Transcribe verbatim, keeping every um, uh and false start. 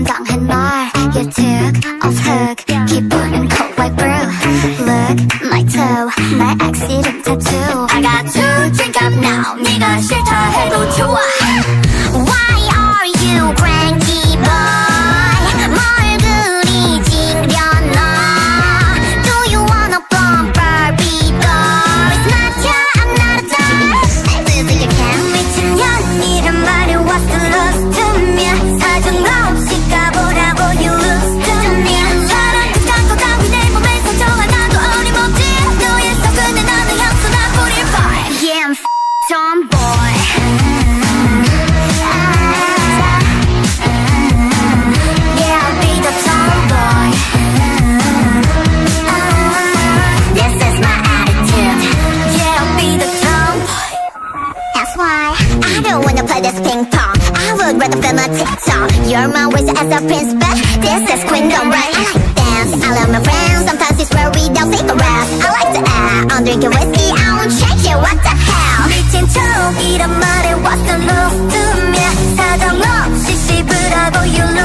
당당한 말 You took off hook 기분은 cold like brew Look my toe 내 accident tattoo I got to drink up now 네가 싫다 해도 좋아 Why are you cranky boy 뭘 그리 찡그려놔 Do you wanna bump Barbie doll It's not ya I'm not a doll Losing your can 미친년이란 말이 what's the loss to me 사정 없이 가보라고 you lose to me 사랑 끝간 것 같고 내 몸에 상처가 나도 어림없지 너의 속은 나는 향수 나 뿌릴 boy Yeah I'm f*** tomboy Yeah I'll be the tomboy This is my attitude Yeah I'll be the tomboy That's why I don't wanna play this ping pong I would rather film a TikTok You're my ways as a prince but this is queendom right I like dance, I love my friends Sometimes it's where we don't take a rest I like to act, I'm drinking whiskey I won't change it, what the hell 미친 척이란 말에 what's the love to me 사정 없이 씹으라고 you lose